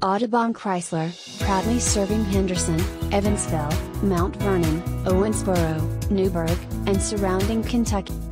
Audubon Chrysler, proudly serving Henderson, Evansville, Mount Vernon, Owensboro, Newburgh, and surrounding Kentucky.